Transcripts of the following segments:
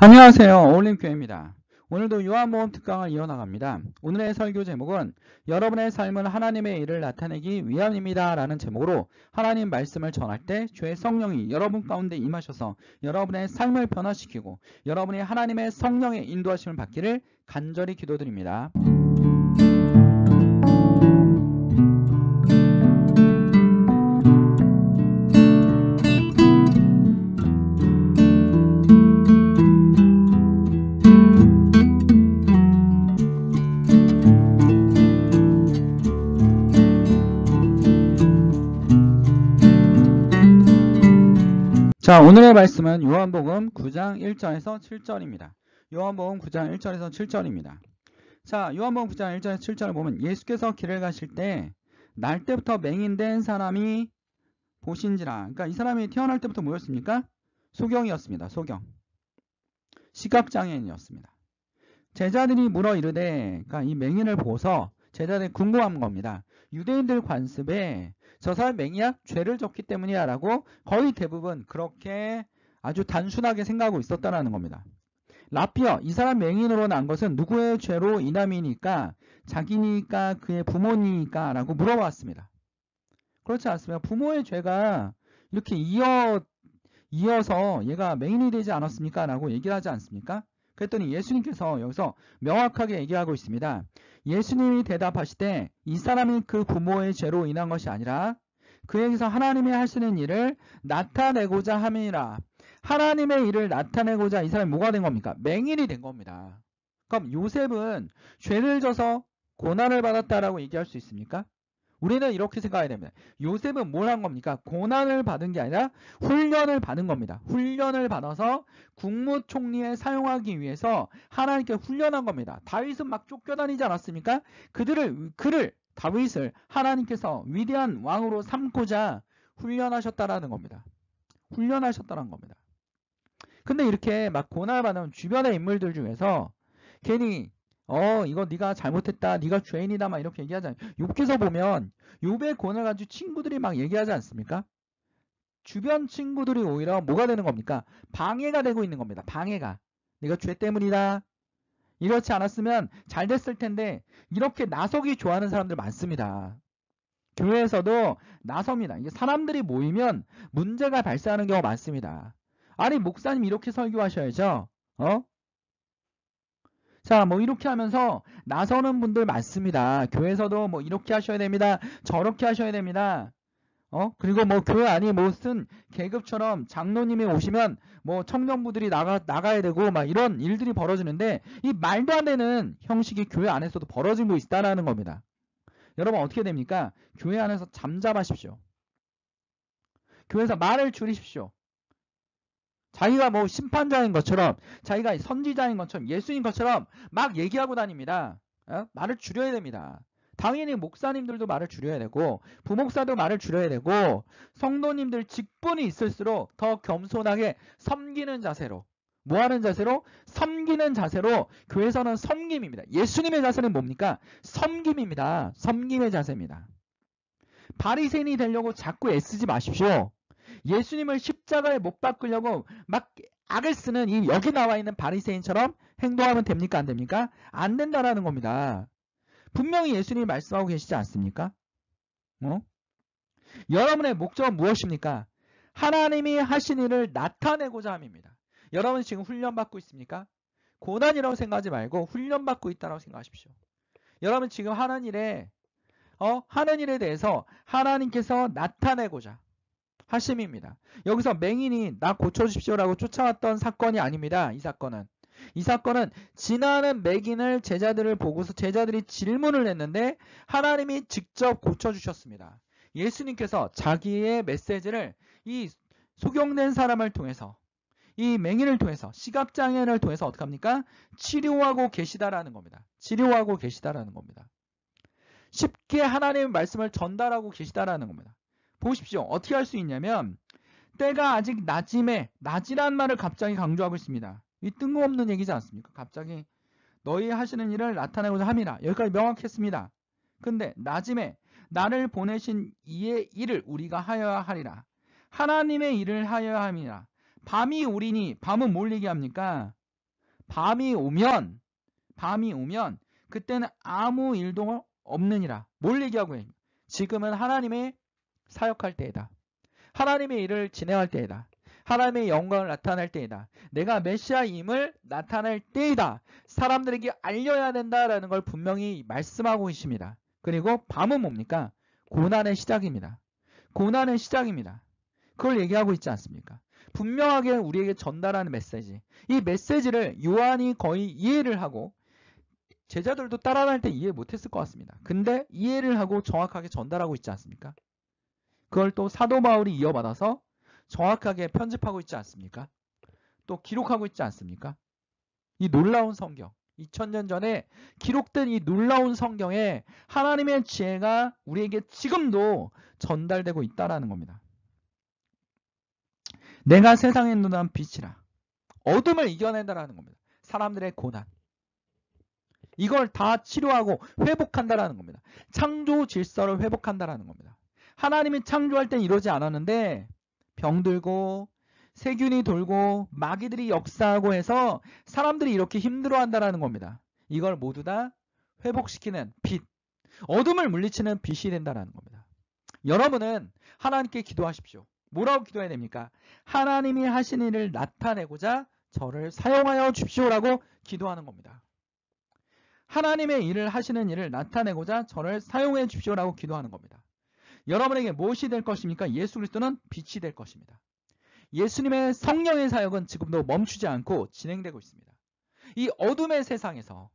안녕하세요. 어울림교회입니다. 오늘도 요한복음 특강을 이어나갑니다. 오늘의 설교 제목은 여러분의 삶은 하나님의 일을 나타내기 위함입니다 라는 제목으로 하나님 말씀을 전할 때 주의 성령이 여러분 가운데 임하셔서 여러분의 삶을 변화시키고 여러분이 하나님의 성령의 인도하심을 받기를 간절히 기도드립니다. 자, 오늘의 말씀은 요한복음 9장 1절에서 7절입니다. 요한복음 9장 1절에서 7절입니다. 자, 요한복음 9장 1절에서 7절을 보면 예수께서 길을 가실 때 날 때부터 맹인된 사람이 보신지라. 그러니까 이 사람이 태어날 때부터 뭐였습니까? 소경이었습니다. 소경. 시각장애인이었습니다. 제자들이 물어 이르되, 그러니까 이 맹인을 보고서 제자들이 궁금한 겁니다. 유대인들 관습에 저 사람 맹이야? 죄를 졌기 때문이야 라고 거의 대부분 그렇게 아주 단순하게 생각하고 있었다는 겁니다. 라피어, 이 사람 맹인으로 난 것은 누구의 죄로 인함이니까? 자기니까? 그의 부모니까? 라고 물어봤습니다. 그렇지 않습니까? 부모의 죄가 이렇게 이어서 얘가 맹인이 되지 않았습니까? 라고 얘기를 하지 않습니까? 그랬더니 예수님께서 여기서 명확하게 얘기하고 있습니다. 예수님이 대답하시되 이 사람이 그 부모의 죄로 인한 것이 아니라 그에게서 하나님이 하시는 일을 나타내고자 함이라. 하나님의 일을 나타내고자 이 사람이 뭐가 된 겁니까? 맹인이 된 겁니다. 그럼 요셉은 죄를 져서 고난을 받았다라고 얘기할 수 있습니까? 우리는 이렇게 생각해야 됩니다. 요셉은 뭘 한 겁니까? 고난을 받은 게 아니라 훈련을 받은 겁니다. 훈련을 받아서 국무총리에 사용하기 위해서 하나님께 훈련한 겁니다. 다윗은 막 쫓겨다니지 않았습니까? 다윗을 하나님께서 위대한 왕으로 삼고자 훈련하셨다라는 겁니다. 훈련하셨다는 겁니다. 근데 이렇게 막 고난을 받은 주변의 인물들 중에서 괜히 이거 네가 잘못했다, 네가 죄인이다 막 이렇게 얘기하잖아요. 욥기서 보면 욥의 고난을 가지고 친구들이 막 얘기하지 않습니까? 주변 친구들이 오히려 뭐가 되는 겁니까? 방해가 되고 있는 겁니다. 방해가. 네가 죄 때문이다. 이렇지 않았으면 잘 됐을 텐데 이렇게 나서기 좋아하는 사람들 많습니다. 교회에서도 나섭니다. 이게 사람들이 모이면 문제가 발생하는 경우가 많습니다. 아니 목사님 이렇게 설교하셔야죠. 자, 뭐 이렇게 하면서 나서는 분들 많습니다. 교회에서도 뭐 이렇게 하셔야 됩니다. 저렇게 하셔야 됩니다. 그리고 뭐 교회 안이 무슨 계급처럼 장로님이 오시면 뭐 청년부들이 나가야 되고 막 이런 일들이 벌어지는데 이 말도 안 되는 형식이 교회 안에서도 벌어지고 있다는 겁니다. 여러분 어떻게 됩니까? 교회 안에서 잠잠하십시오. 교회에서 말을 줄이십시오. 자기가 뭐 심판자인 것처럼 자기가 선지자인 것처럼 예수인 것처럼 막 얘기하고 다닙니다. 말을 줄여야 됩니다. 당연히 목사님들도 말을 줄여야 되고 부목사도 말을 줄여야 되고 성도님들 직분이 있을수록 더 겸손하게 섬기는 자세로 뭐하는 자세로? 섬기는 자세로 교회에서는 섬김입니다. 예수님의 자세는 뭡니까? 섬김입니다. 섬김의 자세입니다. 바리새인이 되려고 자꾸 애쓰지 마십시오. 예수님을 십자가에 못 박으려고 막 악을 쓰는 이 여기 나와 있는 바리새인처럼 행동하면 됩니까? 안 됩니까? 안 된다라는 겁니다. 분명히 예수님이 말씀하고 계시지 않습니까? 여러분의 목적은 무엇입니까? 하나님이 하신 일을 나타내고자 함입니다. 여러분 지금 훈련받고 있습니까? 고난이라고 생각하지 말고 훈련받고 있다고 생각하십시오. 여러분 지금 하는 일에 대해서 하나님께서 나타내고자 하심입니다. 여기서 맹인이 나 고쳐주십시오라고 쫓아왔던 사건이 아닙니다. 이 사건은 지나는 맹인을 제자들을 보고서 제자들이 질문을 했는데 하나님이 직접 고쳐주셨습니다. 예수님께서 자기의 메시지를 이 소경된 사람을 통해서 이 맹인을 통해서 시각장애인을 통해서 어떻게 합니까? 치료하고 계시다라는 겁니다. 치료하고 계시다라는 겁니다. 쉽게 하나님의 말씀을 전달하고 계시다라는 겁니다. 보십시오. 어떻게 할 수 있냐면 때가 아직 낮이란 말을 갑자기 강조하고 있습니다. 이 뜬금없는 얘기지 않습니까? 갑자기 너희 하시는 일을 나타내고자 함이라. 여기까지 명확했습니다. 근데 낮임에 나를 보내신 이의 일을 우리가 하여야 하리라. 하나님의 일을 하여야 함이라. 밤이 오리니 밤은 뭘 얘기합니까? 밤이 오면 그때는 아무 일도 없느니라. 뭘 얘기하고 있냐? 지금은 하나님의 사역할 때이다. 하나님의 일을 진행할 때이다. 하나님의 영광을 나타낼 때이다. 내가 메시아임을 나타낼 때이다. 사람들에게 알려야 된다라는 걸 분명히 말씀하고 있습니다. 그리고 밤은 뭡니까? 고난의 시작입니다. 고난의 시작입니다. 그걸 얘기하고 있지 않습니까? 분명하게 우리에게 전달하는 메시지. 이 메시지를 요한이 거의 이해를 하고 제자들도 따라갈 때 이해 못했을 것 같습니다. 근데 이해를 하고 정확하게 전달하고 있지 않습니까? 그걸 또 사도 바울이 이어받아서 정확하게 편집하고 있지 않습니까? 또 기록하고 있지 않습니까? 이 놀라운 성경, 2000년 전에 기록된 이 놀라운 성경에 하나님의 지혜가 우리에게 지금도 전달되고 있다는 겁니다. 내가 세상에 눈한 빛이라. 어둠을 이겨낸다라는 겁니다. 사람들의 고난. 이걸 다 치료하고 회복한다라는 겁니다. 창조 질서를 회복한다라는 겁니다. 하나님이 창조할 땐 이러지 않았는데 병들고 세균이 돌고 마귀들이 역사하고 해서 사람들이 이렇게 힘들어한다라는 겁니다. 이걸 모두 다 회복시키는 빛, 어둠을 물리치는 빛이 된다라는 겁니다. 여러분은 하나님께 기도하십시오. 뭐라고 기도해야 됩니까? 하나님이 하신 일을 나타내고자 저를 사용하여 주십시오라고 기도하는 겁니다. 하나님의 일을 하시는 일을 나타내고자 저를 사용해 주십시오라고 기도하는 겁니다. 여러분에게 무엇이 될 것입니까? 예수 그리스도는 빛이 될 것입니다. 예수님의 성령의 사역은 지금도 멈추지 않고 진행되고 있습니다. 이 어둠의 세상에서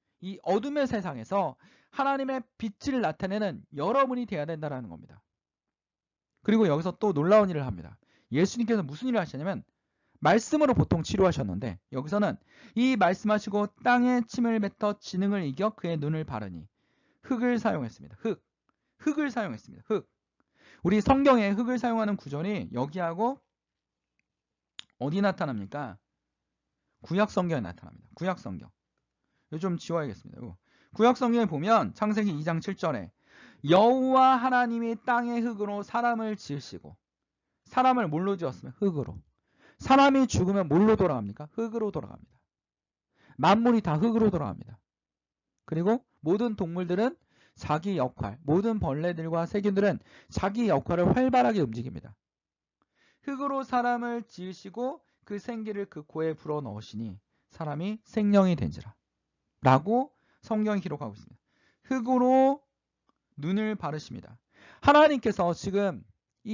하나님의 빛을 나타내는 여러분이 되어야 된다는 겁니다. 그리고 여기서 또 놀라운 일을 합니다. 예수님께서 무슨 일을 하시냐면 말씀으로 보통 치료하셨는데 여기서는 이 말씀하시고 땅에 침을 뱉어 지능을 이겨 그의 눈을 바르니 흙을 사용했습니다. 흙을 사용했습니다. 흙. 우리 성경에 흙을 사용하는 구절이 여기하고 어디 나타납니까? 구약 성경에 나타납니다. 구약 성경. 이거 좀 지워야겠습니다. 이거. 구약 성경에 보면 창세기 2장 7절에 여호와 하나님이 땅의 흙으로 사람을 지으시고 사람을 뭘로 지었으면 흙으로. 사람이 죽으면 뭘로 돌아갑니까? 흙으로 돌아갑니다. 만물이 다 흙으로 돌아갑니다. 그리고 모든 동물들은 자기 역할, 모든 벌레들과 세균들은 자기 역할을 활발하게 움직입니다. 흙으로 사람을 지으시고 그 생기를 그 코에 불어넣으시니 사람이 생명이 된지라 라고 성경이 기록하고 있습니다. 흙으로 눈을 바르십니다. 하나님께서 지금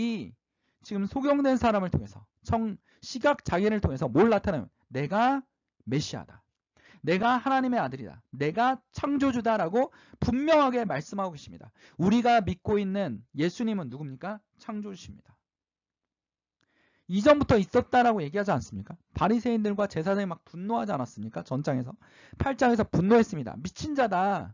소경된 사람을 통해서 시각 장애를 통해서 뭘 나타내면 내가 메시아다. 내가 하나님의 아들이다. 내가 창조주다라고 분명하게 말씀하고 계십니다. 우리가 믿고 있는 예수님은 누굽니까? 창조주십니다. 이전부터 있었다라고 얘기하지 않습니까? 바리새인들과 제사장이 막 분노하지 않았습니까? 전장에서 8장에서 분노했습니다. 미친 자다.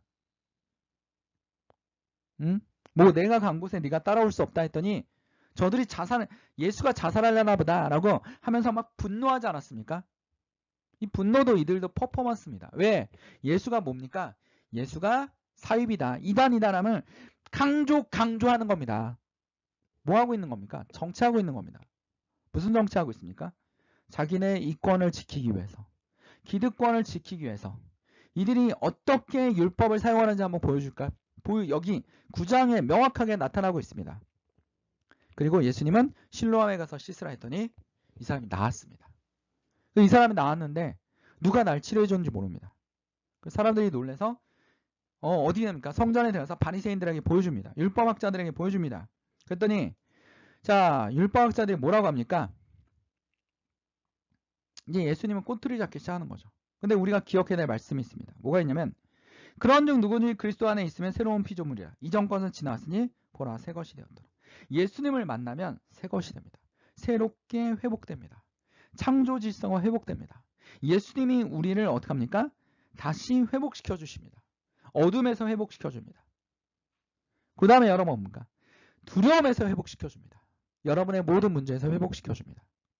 응? 뭐 내가 간 곳에 네가 따라올 수 없다 했더니 저들이 예수가 자살하려나 보다 라고 하면서 막 분노하지 않았습니까? 이 분노도 이들도 퍼포먼스입니다. 왜? 예수가 뭡니까? 예수가 사입이다. 이단이다라면 강조하는 겁니다. 뭐 하고 있는 겁니까? 정치하고 있는 겁니다. 무슨 정치하고 있습니까? 자기네 이권을 지키기 위해서, 기득권을 지키기 위해서 이들이 어떻게 율법을 사용하는지 한번 보여줄까? 여기 9장에 명확하게 나타나고 있습니다. 그리고 예수님은 실로암에 가서 씻으라 했더니 이 사람이 나았습니다. 이 사람이 나았는데 누가 날 치료해 줬는지 모릅니다. 사람들이 놀라서 어디 됩니까? 성전에 들어가서 바리새인들에게 보여줍니다. 율법학자들에게 보여줍니다. 그랬더니 자, 율법학자들이 뭐라고 합니까? 이제 예수님은 꼬투리 잡기 시작하는 거죠. 근데 우리가 기억해야 될 말씀이 있습니다. 뭐가 있냐면 그런즉 누구든지 그리스도 안에 있으면 새로운 피조물이라. 이전 것은 지나왔으니 보라 새 것이 되었더라. 예수님을 만나면 새 것이 됩니다. 새롭게 회복됩니다. 창조 질서가 회복됩니다. 예수님이 우리를 어떻게 합니까? 다시 회복시켜 주십니다. 어둠에서 회복시켜 줍니다. 그 다음에 여러분 뭡니까? 두려움에서 회복시켜 줍니다. 여러분의 모든 문제에서 회복시켜 줍니다.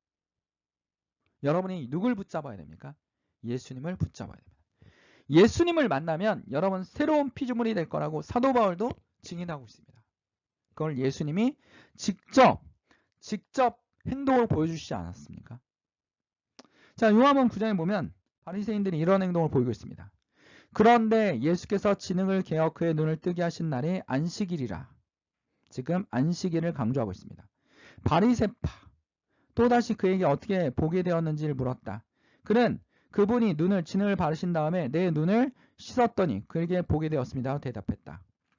여러분이 누굴 붙잡아야 됩니까? 예수님을 붙잡아야 됩니다. 예수님을 만나면 여러분 새로운 피조물이 될 거라고 사도 바울도 증인하고 있습니다. 그걸 예수님이 직접 행동을 보여주시지 않았습니까? 자, 요한복음 9장에 보면 바리새인들이 이런 행동을 보이고 있습니다. 그런데 예수께서 진흙을 개어 그의 눈을 뜨게 하신 날이 안식일이라. 지금 안식일을 강조하고 있습니다. 바리새파 또다시 그에게 어떻게 보게 되었는지를 물었다. 그는 그분이 눈을 진흙을 바르신 다음에 내 눈을 씻었더니 그에게 보게 되었습니다. 대답했다.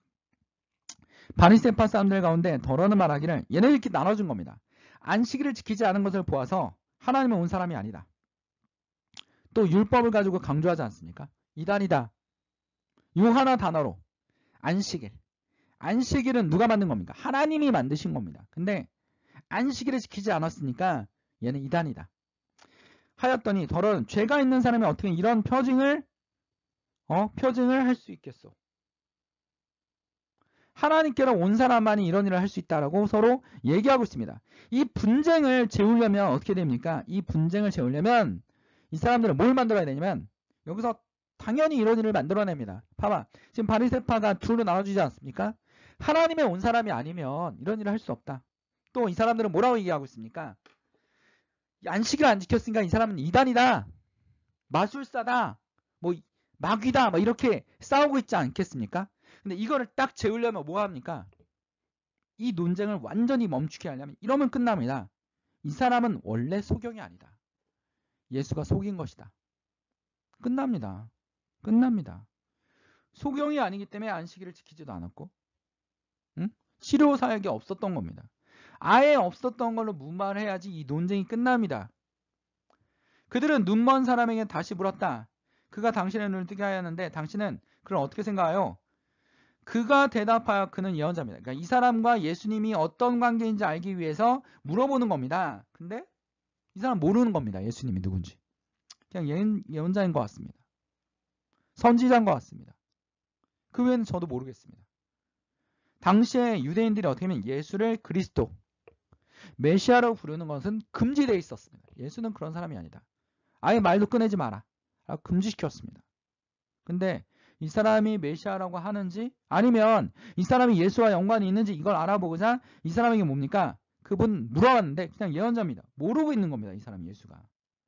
바리새파 사람들 가운데 더러는 말하기를 얘네들 이렇게 나눠준 겁니다. 안식일을 지키지 않은 것을 보아서 하나님은 온 사람이 아니다. 또 율법을 가지고 강조하지 않습니까? 이단이다. 요 하나 단어로 안식일. 안식일은 누가 만든 겁니까? 하나님이 만드신 겁니다. 근데 안식일을 지키지 않았으니까 얘는 이단이다. 하였더니 더러는 죄가 있는 사람이 어떻게 이런 표징을 할 수 있겠소? 하나님께로 온 사람만이 이런 일을 할 수 있다라고 서로 얘기하고 있습니다. 이 분쟁을 재우려면 어떻게 됩니까? 이 분쟁을 재우려면 이 사람들은 뭘 만들어야 되냐면 여기서 당연히 이런 일을 만들어냅니다. 봐봐. 지금 바리새파가 둘로 나눠주지 않습니까? 하나님의 온 사람이 아니면 이런 일을 할 수 없다. 또 이 사람들은 뭐라고 얘기하고 있습니까? 안식일 안 지켰으니까 이 사람은 이단이다. 마술사다. 뭐 마귀다. 뭐 이렇게 싸우고 있지 않겠습니까? 근데 이거를 딱 재우려면 뭐 합니까? 이 논쟁을 완전히 멈추게 하려면 이러면 끝납니다. 이 사람은 원래 소경이 아니다. 예수가 속인 것이다. 끝납니다. 끝납니다. 소경이 아니기 때문에 안식일을 지키지도 않았고 치료 사역이 없었던 겁니다. 아예 없었던 걸로 무마해야지 이 논쟁이 끝납니다. 그들은 눈먼 사람에게 다시 물었다. 그가 당신의 눈을 뜨게 하였는데 당신은 그를 어떻게 생각하요? 그가 대답하여 그는 예언자입니다. 그러니까 이 사람과 예수님이 어떤 관계인지 알기 위해서 물어보는 겁니다. 근데 이 사람 모르는 겁니다. 예수님이 누군지. 그냥 예언자인 것 같습니다. 선지자인 것 같습니다. 그 외에는 저도 모르겠습니다. 당시에 유대인들이 어떻게 하면 예수를 그리스도, 메시아라고 부르는 것은 금지되어 있었습니다. 예수는 그런 사람이 아니다. 아예 말도 꺼내지 마라. 라고 금지시켰습니다. 근데 이 사람이 메시아라고 하는지 아니면 이 사람이 예수와 연관이 있는지 이걸 알아보고자 이 사람에게 뭡니까? 그분 물어봤는데 그냥 예언자입니다. 모르고 있는 겁니다. 이 사람 예수가.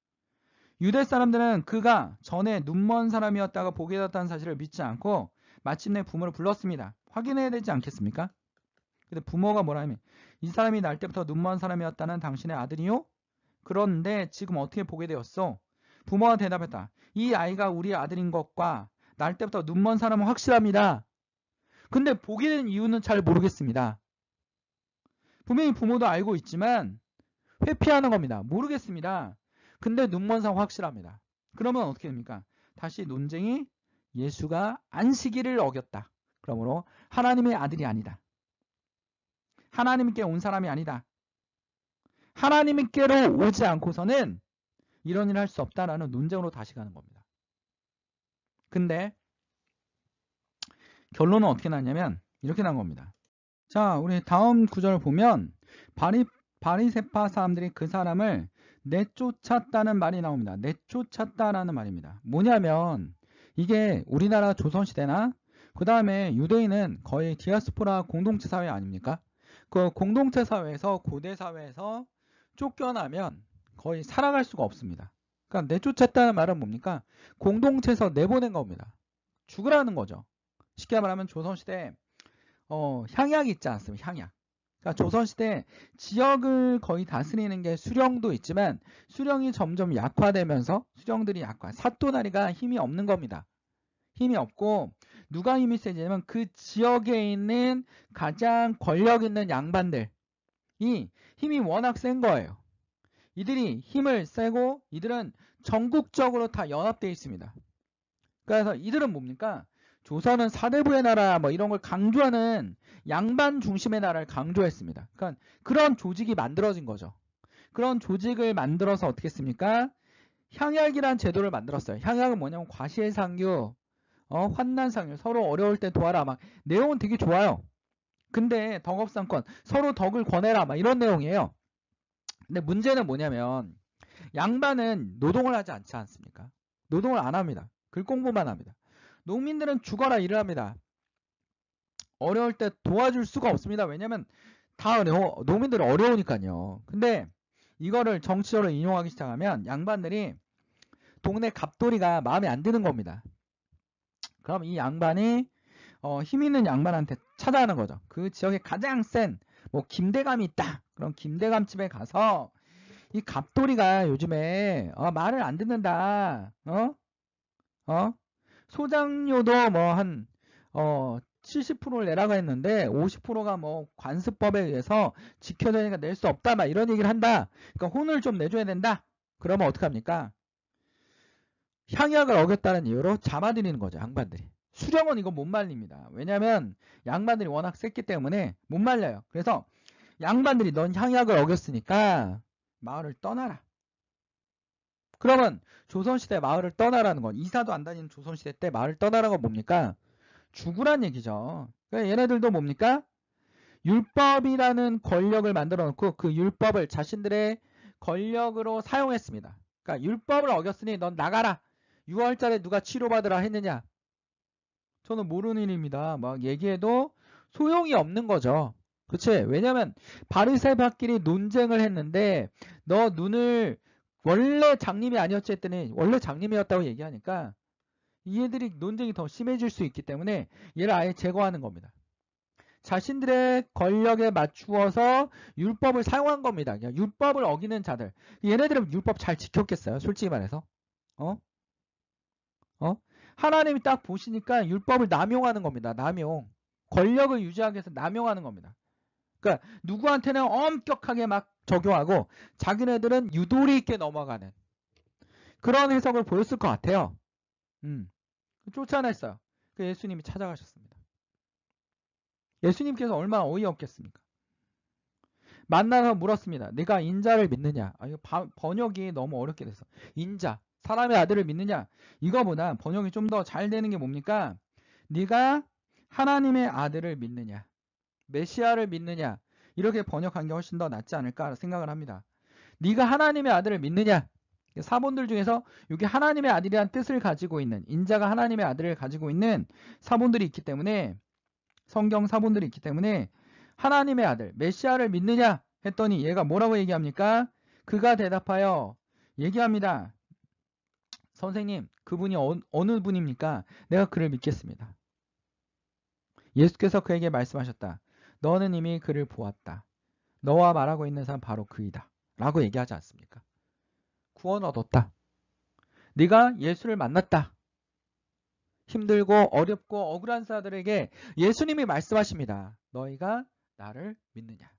유대 사람들은 그가 전에 눈먼 사람이었다가 보게 되었다는 사실을 믿지 않고 마침내 부모를 불렀습니다. 확인해야 되지 않겠습니까? 근데 부모가 뭐라 하면 이 사람이 날 때부터 눈먼 사람이었다는 당신의 아들이요? 그런데 지금 어떻게 보게 되었어? 부모가 대답했다. 이 아이가 우리 아들인 것과 날 때부터 눈먼 사람은 확실합니다. 근데 보게 된 이유는 잘 모르겠습니다. 분명히 부모도 알고 있지만 회피하는 겁니다. 모르겠습니다. 근데 눈먼 사람 확실합니다. 그러면 어떻게 됩니까? 다시 논쟁이 예수가 안식일을 어겼다. 그러므로 하나님의 아들이 아니다. 하나님께 온 사람이 아니다. 하나님께로 오지 않고서는 이런 일을 할 수 없다라는 논쟁으로 다시 가는 겁니다. 근데 결론은 어떻게 났냐면 이렇게 난 겁니다. 자, 우리 다음 구절을 보면 바리새파 사람들이 그 사람을 내쫓았다는 말이 나옵니다. 내쫓았다라는 말입니다. 뭐냐면 이게 우리나라 조선시대나 그 다음에 유대인은 거의 디아스포라 공동체 사회 아닙니까? 그 공동체 사회에서 고대 사회에서 쫓겨나면 거의 살아갈 수가 없습니다. 그러니까 내쫓았다는 말은 뭡니까? 공동체에서 내보낸 겁니다. 죽으라는 거죠. 쉽게 말하면 조선시대 향약이 있지 않습니까? 향약. 그러니까 조선시대 지역을 거의 다스리는 게 수령도 있지만 수령이 점점 약화되면서 수령들이 사또나리가 힘이 없는 겁니다. 힘이 없고 누가 힘이 세지냐면 그 지역에 있는 가장 권력 있는 양반들이 힘이 워낙 센 거예요. 이들이 힘을 세고 이들은 전국적으로 다 연합되어 있습니다. 그래서 이들은 뭡니까? 조선은 사대부의 나라 뭐 이런 걸 강조하는 양반 중심의 나라를 강조했습니다. 그러니까 그런 조직이 만들어진 거죠. 그런 조직을 만들어서 어떻게 했습니까? 향약이란 제도를 만들었어요. 향약은 뭐냐면 과시해상규, 환난상규, 서로 어려울 때 도와라. 막 내용은 되게 좋아요. 근데 덕업상권, 서로 덕을 권해라. 막 이런 내용이에요. 근데 문제는 뭐냐면 양반은 노동을 하지 않지 않습니까? 노동을 안 합니다. 글 공부만 합니다. 농민들은 죽어라 일을 합니다. 어려울 때 도와줄 수가 없습니다. 왜냐면 다 농민들은 어려우니까요. 근데 이거를 정치적으로 인용하기 시작하면 양반들이 동네 갑돌이가 마음에 안 드는 겁니다. 그럼 이 양반이 힘 있는 양반한테 찾아가는 거죠. 그 지역에 가장 센 뭐 김대감이 있다. 그럼 김대감 집에 가서 이 갑돌이가 요즘에 말을 안 듣는다. 소장료도 뭐 한 70%를 내라고 했는데 50%가 뭐 관습법에 의해서 지켜야 되니까 낼 수 없다. 막 이런 얘기를 한다. 그러니까 혼을 좀 내줘야 된다. 그러면 어떡합니까? 향약을 어겼다는 이유로 잡아들이는 거죠. 양반들이. 수령은 이거 못 말립니다. 왜냐면 양반들이 워낙 셌기 때문에 못 말려요. 그래서 양반들이 넌 향약을 어겼으니까 마을을 떠나라. 그러면 조선시대 마을을 떠나라는 건 이사도 안 다니는 조선시대 때 마을을 떠나라는 건 뭡니까? 죽으란 얘기죠. 그러니까 얘네들도 뭡니까? 율법이라는 권력을 만들어 놓고 그 율법을 자신들의 권력으로 사용했습니다. 그러니까 율법을 어겼으니 넌 나가라. 6월달에 누가 치료받으라 했느냐? 저는 모르는 일입니다. 막 얘기해도 소용이 없는 거죠. 그치? 왜냐면 바리새파끼리 논쟁을 했는데 너 눈을 원래 장님이 아니었지 했더니 원래 장님이었다고 얘기하니까 얘들이 논쟁이 더 심해질 수 있기 때문에 얘를 아예 제거하는 겁니다. 자신들의 권력에 맞추어서 율법을 사용한 겁니다. 그냥 율법을 어기는 자들. 얘네들은 율법 잘 지켰겠어요? 솔직히 말해서. 어? 하나님이 딱 보시니까 율법을 남용하는 겁니다. 남용. 권력을 유지하기 위해서 남용하는 겁니다. 그러니까 누구한테는 엄격하게 막 적용하고 자기네들은 유도리 있게 넘어가는 그런 해석을 보였을 것 같아요. 쫓아냈어요. 그 예수님이 찾아가셨습니다. 예수님께서 얼마나 어이없겠습니까? 만나서 물었습니다. 네가 인자를 믿느냐? 이거 번역이 너무 어렵게 됐어. 인자, 사람의 아들을 믿느냐? 이거보다 번역이 좀 더 잘 되는 게 뭡니까? 네가 하나님의 아들을 믿느냐? 메시아를 믿느냐? 이렇게 번역한 게 훨씬 더 낫지 않을까 생각을 합니다. 네가 하나님의 아들을 믿느냐? 사본들 중에서 이게 하나님의 아들이라는 뜻을 가지고 있는 인자가 하나님의 아들을 가지고 있는 사본들이 있기 때문에 성경 사본들이 있기 때문에 하나님의 아들 메시아를 믿느냐 했더니 얘가 뭐라고 얘기합니까? 그가 대답하여 얘기합니다. 선생님 그분이 어느 분입니까? 내가 그를 믿겠습니다. 예수께서 그에게 말씀하셨다. 너는 이미 그를 보았다. 너와 말하고 있는 사람 바로 그이다. 라고 얘기하지 않습니까? 구원 얻었다. 네가 예수를 만났다. 힘들고 어렵고 억울한 자들에게 예수님이 말씀하십니다. 너희가 나를 믿느냐?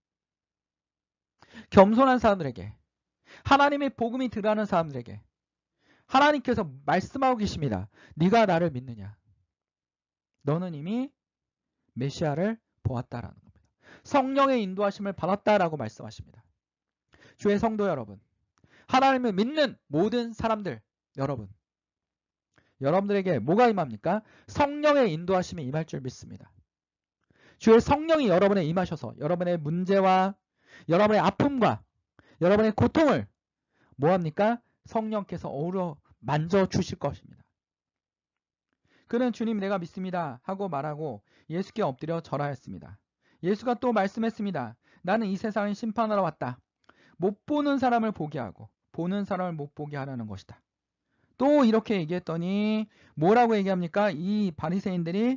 겸손한 사람들에게 하나님의 복음이 들어가는 사람들에게 하나님께서 말씀하고 계십니다. 네가 나를 믿느냐? 너는 이미 메시아를 보았다라는 겁니다. 성령의 인도하심을 받았다라고 말씀하십니다. 주의 성도 여러분, 하나님을 믿는 모든 사람들 여러분, 여러분들에게 뭐가 임합니까? 성령의 인도하심이 임할 줄 믿습니다. 주의 성령이 여러분에 임하셔서 여러분의 문제와 여러분의 아픔과 여러분의 고통을 뭐합니까? 성령께서 어우러 만져주실 것입니다. 그는 주님 내가 믿습니다 하고 말하고 예수께 엎드려 절하였습니다. 예수가 또 말씀했습니다. 나는 이 세상을 심판하러 왔다. 못 보는 사람을 보게 하고 보는 사람을 못 보게 하라는 것이다. 또 이렇게 얘기했더니 뭐라고 얘기합니까? 이 바리새인들이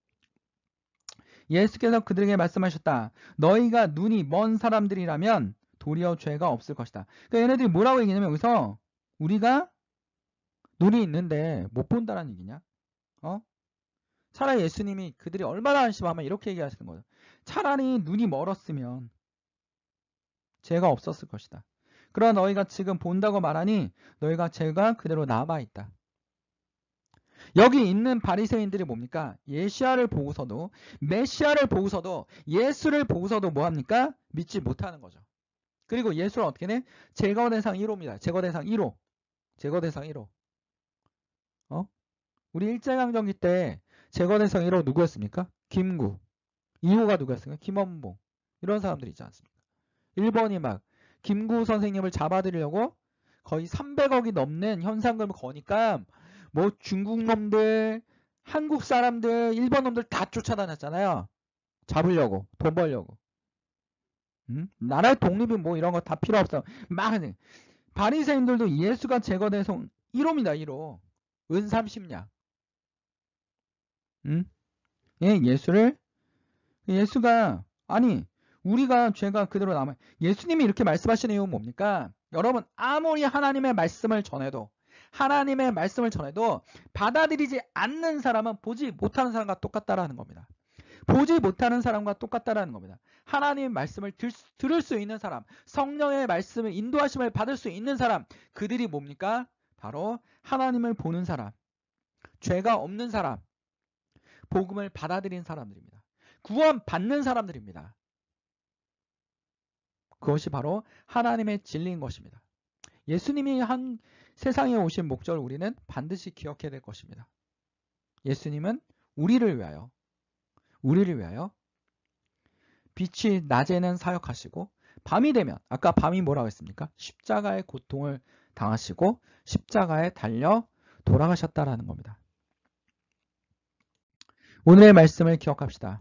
예수께서 그들에게 말씀하셨다. 너희가 눈이 먼 사람들이라면 도리어 죄가 없을 것이다. 그러니까 얘네들이 뭐라고 얘기냐면 여기서 우리가 눈이 있는데 못 본다는 얘기냐? 차라리 예수님이 그들이 얼마나 안심하면 이렇게 얘기하시는 거예요. 차라리 눈이 멀었으면 죄가 없었을 것이다. 그러나 너희가 지금 본다고 말하니 너희가 죄가 그대로 남아있다. 여기 있는 바리새인들이 뭡니까? 메시아를 보고서도 예수를 보고서도 뭐합니까? 믿지 못하는 거죠. 그리고 예수를 어떻게 해? 제거대상 1호입니다. 제거대상 1호. 제거대상 1호. 우리 일제강점기 때 제거대상 1호 누구였습니까? 김구. 2호가 누구였습니까? 김원봉. 이런 사람들이 있지 않습니까? 일본이 막 김구 선생님을 잡아들이려고 거의 300억이 넘는 현상금을 거니까 뭐 중국 놈들, 한국 사람들, 일본 놈들 다 쫓아다녔잖아요. 잡으려고, 돈 벌려고. 나라의 독립이 뭐 이런 거 다 필요 없어. 막 바리새인들도 예수가 제거대상 1호입니다. 1호. 은 30냥. 예, 예수가 아니 우리가 죄가 그대로 남아. 예수님이 이렇게 말씀하시는 이유는 뭡니까? 여러분 아무리 하나님의 말씀을 전해도 받아들이지 않는 사람은 보지 못하는 사람과 똑같다라는 겁니다. 보지 못하는 사람과 똑같다라는 겁니다. 하나님의 말씀을 들을 수 있는 사람, 성령의 말씀을 인도하심을 받을 수 있는 사람, 그들이 뭡니까? 바로 하나님을 보는 사람, 죄가 없는 사람, 복음을 받아들인 사람들입니다. 구원 받는 사람들입니다. 그것이 바로 하나님의 진리인 것입니다. 예수님이 한 세상에 오신 목적을 우리는 반드시 기억해야 될 것입니다. 예수님은 우리를 위하여 빛이 낮에는 사역하시고 밤이 되면 아까 밤이 뭐라고 했습니까? 십자가의 고통을 당하시고 십자가에 달려 돌아가셨다라는 겁니다. 오늘의 말씀을 기억합시다.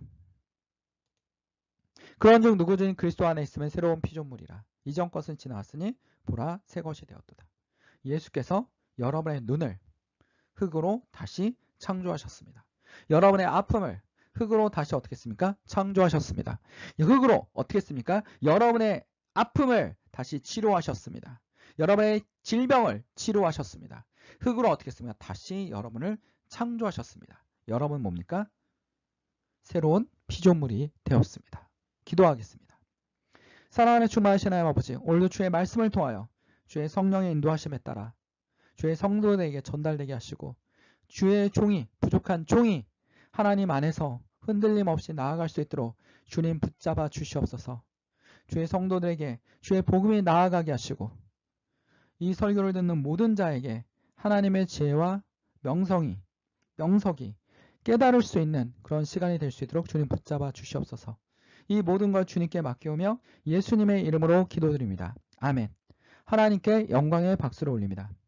그런즉 누구든지 그리스도 안에 있으면 새로운 피조물이라. 이전 것은 지나갔으니 보라 새 것이 되었도다. 예수께서 여러분의 눈을 흙으로 다시 창조하셨습니다. 여러분의 아픔을 흙으로 다시 어떻게 했습니까? 창조하셨습니다. 흙으로 어떻게 했습니까? 여러분의 아픔을 다시 치료하셨습니다. 여러분의 질병을 치료하셨습니다. 흙으로 어떻게 했습니까? 다시 여러분을 창조하셨습니다. 여러분 뭡니까? 새로운 피조물이 되었습니다. 기도하겠습니다. 사랑하는 충만하신 하나님 아버지, 오늘도 주의 말씀을 통하여 주의 성령의 인도하심에 따라 주의 성도들에게 전달되게 하시고 주의 종이, 부족한 종이 하나님 안에서 흔들림 없이 나아갈 수 있도록 주님 붙잡아 주시옵소서. 주의 성도들에게 주의 복음이 나아가게 하시고 이 설교를 듣는 모든 자에게 하나님의 지혜와 명석이 깨달을 수 있는 그런 시간이 될 수 있도록 주님 붙잡아 주시옵소서. 이 모든 걸 주님께 맡기오며 예수님의 이름으로 기도드립니다. 아멘. 하나님께 영광의 박수를 올립니다.